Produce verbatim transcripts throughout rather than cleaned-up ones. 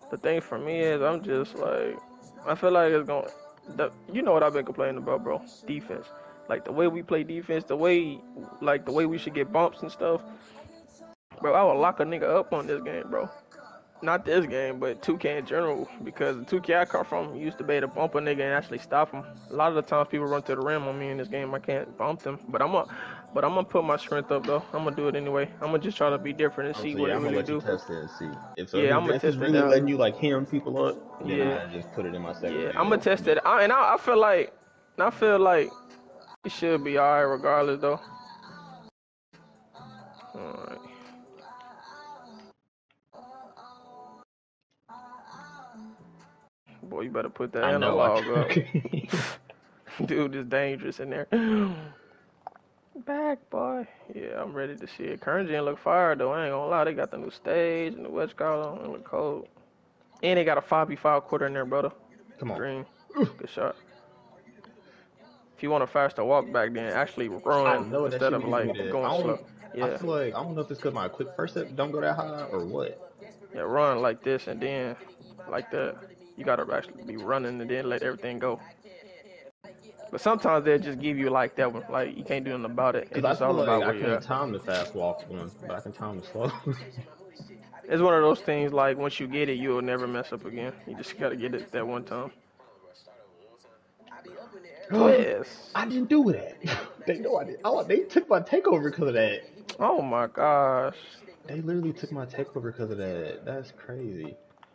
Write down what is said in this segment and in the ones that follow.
The thing for me is I'm just like I feel like it's going. The, you know what I've been complaining about, bro? Defense. Like the way we play defense, the way like the way we should get bumps and stuff. Bro, I would lock a nigga up on this game, bro. Not this game, but two K in general, because the two K I come from used to be able to bump a nigga and actually stop him. A lot of the times people run to the rim on me in this game, I can't bump them. But I'm gonna, but I'm gonna put my strength up though. I'm gonna do it anyway. I'm gonna just try to be different and Oh, see so what yeah, it I'm gonna really let you do. test it and see. If so, if Yeah, your I'm gonna defense is test it really out. letting you like hem people up, then Yeah, I just put it in my second yeah, I'm gonna video. test But it. I, and I, I feel like, I feel like it should be alright regardless though. Alright. Boy, you better put that I know I analog up. can. Dude is dangerous in there. Back, boy. Yeah, I'm ready to see it. Current gen look fire, though. I ain't gonna lie. They got the new stage and the West Column. It look cold. And they got a five v five quarter in there, brother. Come on. Green. Good shot. If you want a faster walk back, then actually I run know that instead shit of, be giving me like, that. going I slow. don't. I Yeah. feel like I don't know if it's because my quick first step don't go that high or what. Yeah, run like this and then like that. You gotta actually be running and then let everything go. But sometimes they'll just give you like that one. Like, you can't do nothing about it. Because It's I just feel all like about I where you're can't at. time the fast walk one, but I can time the slow. It's one of those things like once you get it, you'll never mess up again. You just gotta get it that one time. Twist. I didn't do that. They know I did. Oh, they took my takeover because of that. Oh my gosh. They literally took my takeover because of that. That's crazy.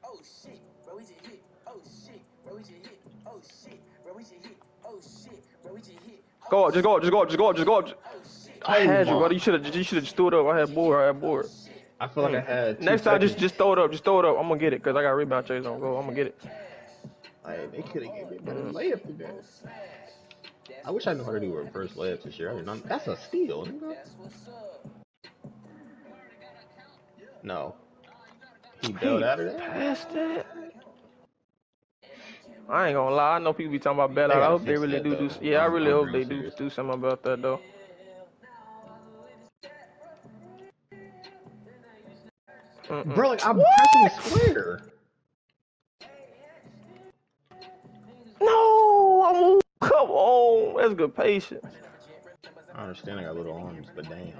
Go up, just go up, just go up, just go up, just go up. I Oh had you, my. buddy. You should have, you should have just threw it up. I had board, I had board. I feel like I Mm. had two Next time, seconds. just just throw it up, just throw it up. I'm gonna get it, cause I got rebound chase on go. I'm gonna get it. Like, they could have given me a better Mm. layup than that. I wish I knew how to do reverse layups this year. I did not, that's a steal, nigga. No. He bailed He out of that? passed it. I ain't gonna lie. I know people be talking about bailout. They I gotta hope they fix really that, do though. do. Yeah, I I'm, really I'm hope real they do serious. do something about that though. Mm-mm. Bro, like, I'm What? pressing square. No, I'm, come on. That's good patience. I understand I got little arms, but damn.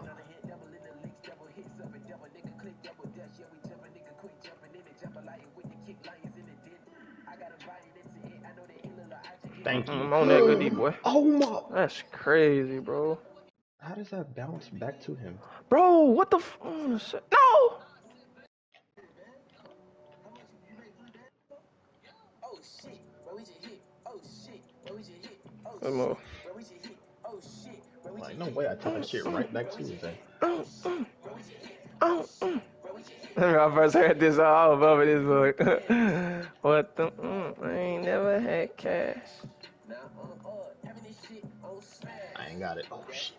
Thank you. I'm on that good D boy. Oh my. That's crazy, bro. How does that bounce back to him? Bro, what the f- oh, shit. No! Good move. Like, no way I took that shit right back to his head. Oh, mm. Oh, mm. When I first heard this, I was above this book. What the? Mm, I ain't never had cash. I ain't got it. Oh shit.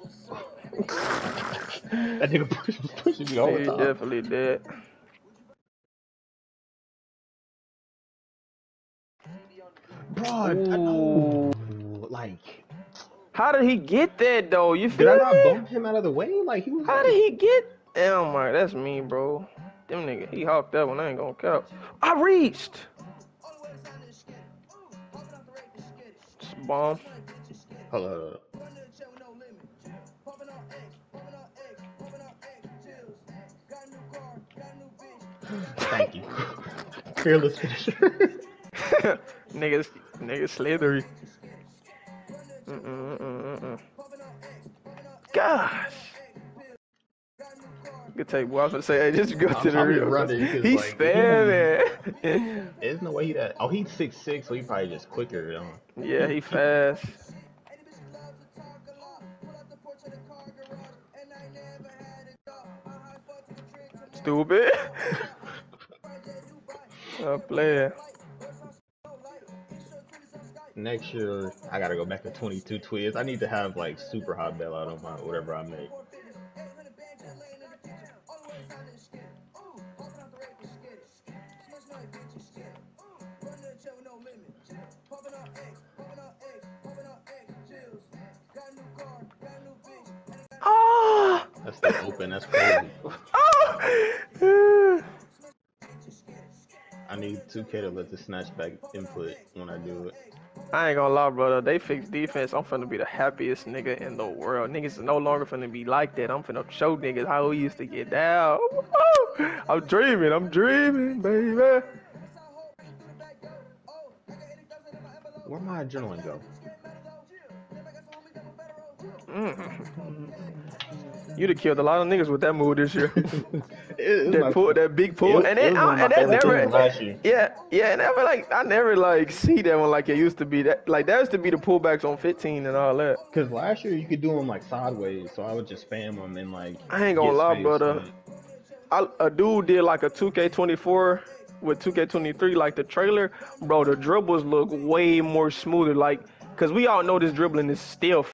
That nigga push, was pushing me all the He time. definitely did. Bro, I know. Like, how did he get that though? You did feel I not me? bump him out of the way? Like, he was How like, did he get? Oh my, that's me, bro. Them nigga, he hawked that one. I ain't gonna count. I reached. It's a bomb. hold up, hold up. Thank you. Fearless finisher. niggas, niggas slithery. Mm-mm, mm-mm, mm-mm. Gosh. Good take, boy. I was gonna say, hey, just go I'm, to the I'm just real. running because, He's like, spamming. there's no way he that. Oh, he's six six, so he probably just quicker. You know? Yeah, he fast. Stupid. I'm playing. Next year, I gotta go back to twenty-two Twiz. I need to have like super hot bailout on my whatever I make. Oh! That's still open. That's crazy. Oh! I I need two K to let the snatchback input when I do it. I ain't gonna lie, brother. They fixed defense. I'm finna be the happiest nigga in the world. Niggas is no longer finna be like that. I'm finna show niggas how we used to get down. Woo! I'm dreaming. I'm dreaming, baby. Where'd my adrenaline go? Mm. You'd have killed a lot of niggas with that move this year. It- it that was pull, my- that big pull, it- and it then was one I, of my and that favorite never, teams last year. yeah, yeah, and never like I never like see that one like it used to be. That like that used to be the pullbacks on fifteen and all that. Cause last year you could do them like sideways, so I would just spam them and like. I ain't gonna get lie, space, brother. but- I, a dude did like a two K twenty-four with two K twenty-three, like the trailer, bro. The dribbles look way more smoother, like, cause we all know this dribbling is still